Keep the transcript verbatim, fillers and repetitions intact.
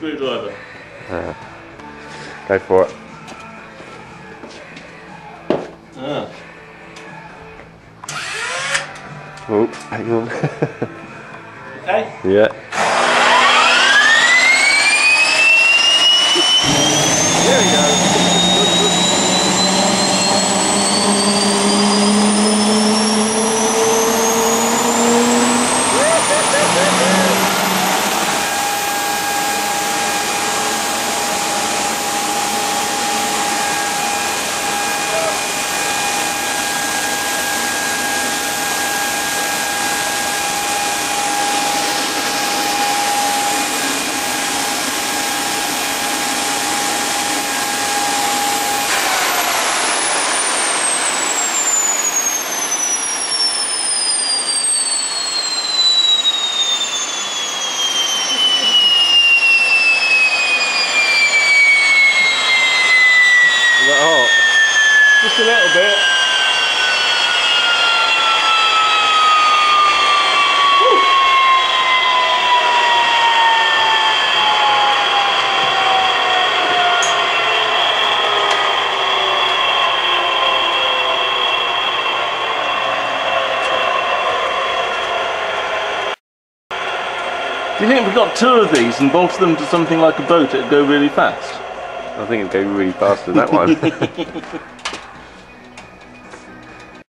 screwdriver. Uh, go for it. Ah. Oh, hang on. Okay? Yeah. There we go. Just a little bit. Woo. Do you think if we got two of these and bolted them to something like a boat, it'd go really fast? I think it'd go really fast with that one.